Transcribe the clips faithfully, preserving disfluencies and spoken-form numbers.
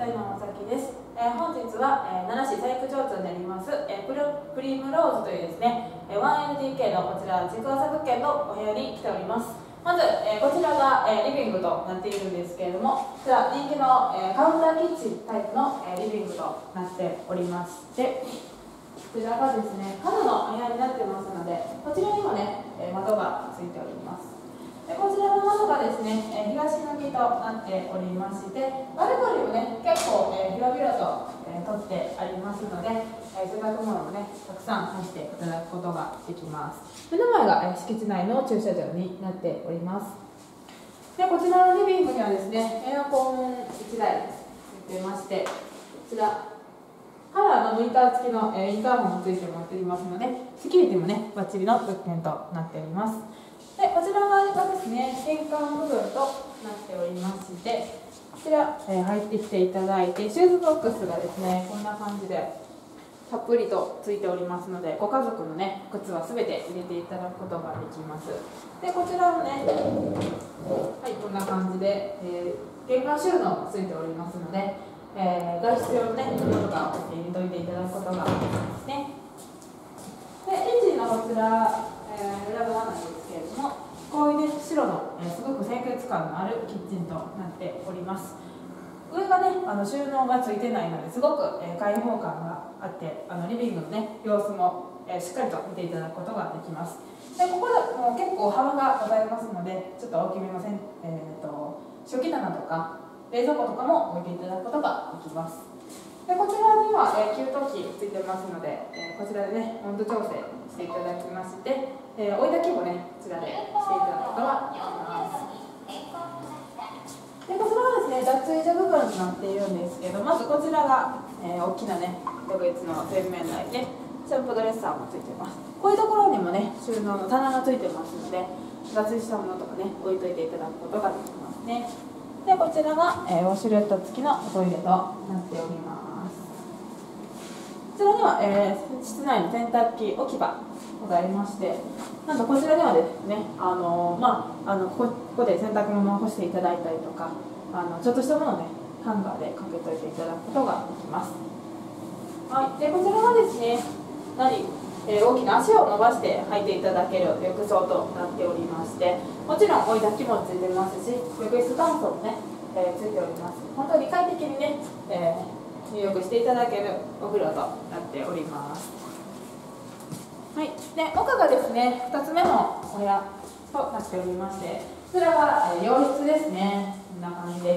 体のまさきです。えー、本日は、えー、奈良市佐伯町になります、えー、プルプリムローズというですね、えー、ワンエルディーケー のこちら築浅物件のお部屋に来ております。まず、えー、こちらが、えー、リビングとなっているんですけれども、こちら人気の、えー、カウンターキッチンタイプの、えー、リビングとなっておりまして、こちらがですね、角のお部屋になってますので、こちらにもね、えー、窓がついております。でこちらの窓がですね、えー、東向きとなっておりまして、バルコニーもね、結構、えー、広々と、えー、取ってありますので、えー、洗濯物もね、たくさん干していただくことができます。目の前が、えー、敷地内の駐車場になっております。でこちらのリビングにはですね、エアコンいちだいついてまして、こちらカラーのモニター付きの、えー、インターホンもついておりますので、セキュリティもね、バッチリの物件となっております。でこちら側がですね、玄関部分となっておりまして、こちら、えー、入ってきていただいて、シューズボックスがですね、こんな感じでたっぷりとついておりますので、ご家族のね、靴はすべて入れていただくことができます。でこちらもね、はい、こんな感じで、えー、玄関収納もついておりますので、えー、外出用のね、ものが入れといていただくことができますね。でキッチンのこちら、えー、裏側なんですけれども、こういうね、白の、えー、すごく清潔感のあるキッチンとなっております。上がね、あの収納がついてないので、すごく、えー、開放感があって、あのリビングのね、様子も、えー、しっかりと見ていただくことができます。でここでもう結構幅がございますので、ちょっと大きめのせん、えー、と食器棚とか冷蔵庫とかも置いていただくことができます。でこちらには、えー、給湯器ついてますので、えー、こちらでね、温度調整していただきまして、えー、追い炊きもね、こちらでしていただくことができます。でこちらはですね、脱衣所部分となっているんですけど、まずこちらが、えー、大きなね、個別の洗面台で、シャンプードレッサーもついてます。こういうところにもね、収納の棚がついてますので、脱衣したものとかね、置いといていただくことができますね。でこちらが、えー、ウォシュレット付きのトイレとなっております。こちらには、えー、室内の洗濯機置き場ございまして、なんとこちらではですね、あのー、まあ、あのここで洗濯物を干していただいたりとか、あのちょっとしたものをね、ハンガーでかけといていただくことができます。はい、でこちらはですね、何えー、大きな足を伸ばして履いていただける浴槽となっておりまして、もちろん追い炊きもついてますし、浴室乾燥もね、えー、ついております。本当に快適にね、えー、入浴していただけるお風呂となっております。はい、で奥がですね、ふたつめのお部屋となっておりまして、こちらが、えー、洋室ですね。こんな感じです。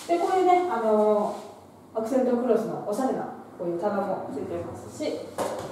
でこういうね、あのー、アクセントクロスのおしゃれなこういう棚もついていますし、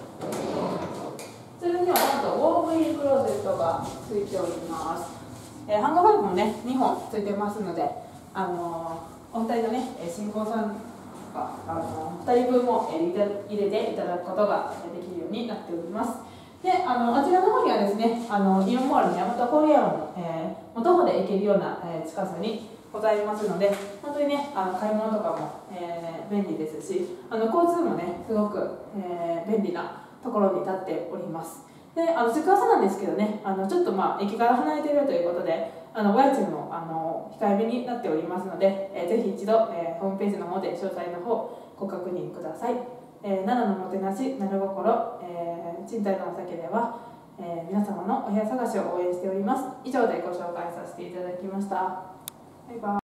それにはなんとウォークインクローゼットがついております。えー、ハンガーパイプもね、にほんついてますので、あのー、お二人のね、新婚さんとか、あのー、ふたりぶんも入れていただくことができるようになっております。であのあちらの方にはですね、あのイオンモールの大和コリアンの、えー、徒歩で行けるような、えー、近さにございますので、本当にね、あの買い物とかも、えー、便利ですし、あの交通もね、すごく、えー、便利なところに立っております。であの築浅なんですけどね、あのちょっとまあ駅から離れているということで、あのお家賃もあの控えめになっておりますので、えー、ぜひ一度、えー、ホームページの方で詳細の方ご確認ください。えー、奈良のもてなし、奈良心、えー、賃貸のお酒では、えー、皆様のお部屋探しを応援しております。以上でご紹介させていただきました。バイバイ。